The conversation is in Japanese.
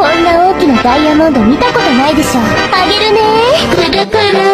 こんな大きなダイヤモンド見たことないでしょ。あげるねー。くるくる